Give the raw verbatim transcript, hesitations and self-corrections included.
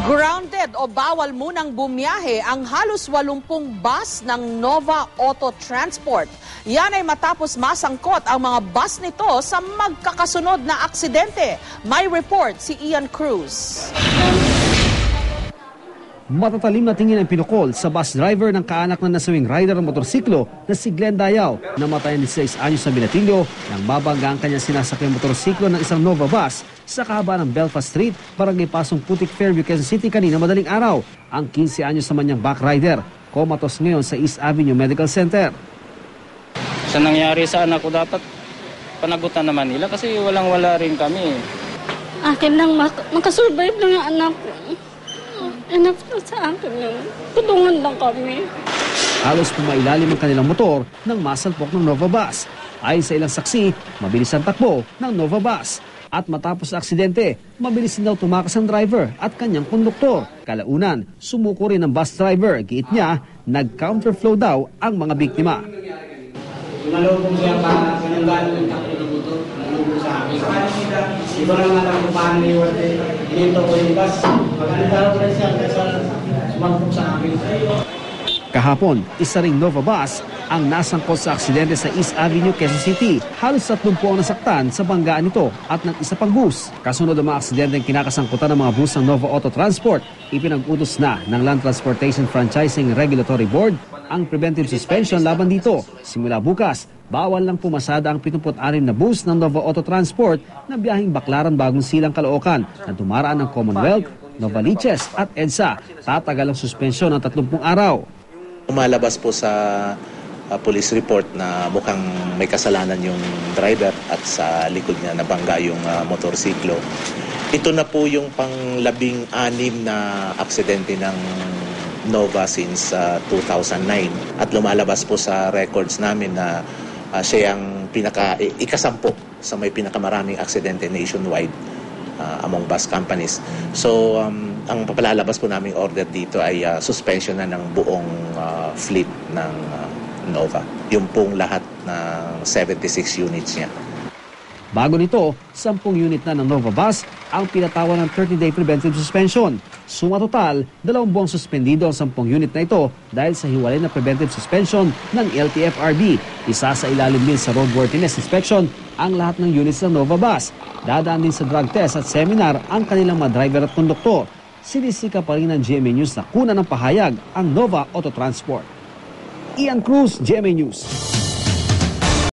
Grounded o bawal munang bumiyahe ang halos walumpung bus ng Nova Auto Transport. Yan ay matapos masangkot ang mga bus nito sa magkakasunod na aksidente. May report si Ian Cruz. Matatalim na tingin ang pinukol sa bus driver ng kaanak ng nasawing rider ng motorsiklo na si Glenn Dayaw. Namatay ng six anyos sa Binatilyo nang mabangga ang kanyang sinasakyang motorsiklo ng isang Nova bus sa kahabaan ng Belfast Street, Barangay Pasong Putik, Fairview, Quezon City kanina madaling araw. Ang fifteen anyos naman niyang back rider, comatose ngayon sa East Avenue Medical Center. Sa nangyari sa anak ko, dapat panagutan naman nila kasi walang-wala rin kami. Akin lang mak- makasurvive lang yung anak ko. Enough na sa akin yun. Tulungan lang kami. Halos pumailalim ang kanilang motor nang masalpok ng Nova bus. Ayon sa ilang saksi, mabilis ang takbo ng Nova bus. At matapos sa aksidente, mabilis din daw tumakas ang driver at kanyang konduktor. Kalaunan, sumuko rin ang bus driver. Giit niya, nag-counterflow daw ang mga biktima. Nalubog siya pa pinanggalan ng takbo ng motor. Nalubog sa akin. Iba lang alam kung paano iwan dito ko yung bus. Pag-alintaro ko rin siya kasi sumagpog sa akin. Kahapon, isa ring Nova bus ang nasangkot sa aksidente sa East Avenue, Quezon City. Halos tatlong po ang nasaktan sa banggaan nito at ng isa pang bus. Kasunod ang mga aksidenteng kinakasangkutan ng mga bus ng Nova Auto Transport, ipinag-utos na ng Land Transportation Franchising Regulatory Board ang preventive suspension laban dito. Simula bukas, bawal lang pumasada ang pituput-anim na bus ng Nova Auto Transport na biyaheng Baclaran Bagong Silang, Caloocan na dumaraan ng Commonwealth, Novaliches at EDSA. Tatagal ang suspensyon ng tatlumpung araw. Umalabas po sa uh, police report na mukhang may kasalanan yung driver at sa likod niya nabangga yung uh, motorsiklo. Ito na po yung panglabing anim na aksidente ng Nova since uh, two thousand nine at lumalabas po sa records namin na uh, siya ang pinaka ikasampu sa may pinakamaraming aksidente nationwide uh, among bus companies. So um, ang papalalabas po naming order dito ay uh, suspension na ng buong uh, fleet ng uh, Nova. Yung pong lahat ng seventy-six units niya. Bago nito, sampung unit na ng Nova bus ang pinatawan ng thirty-day preventive suspension. Suma total, dalawang buwang suspendido ang sampung unit na ito dahil sa hiwalay na preventive suspension ng L T F R B. Isa sa ilalim din sa roadworthiness inspection ang lahat ng units ng Nova bus. Dadaan din sa drug test at seminar ang kanilang mga driver at konduktor. Sinisika pa rin ng G M A News na kuna ng pahayag ang Nova Auto Transport. Ian Cruz, G M A News.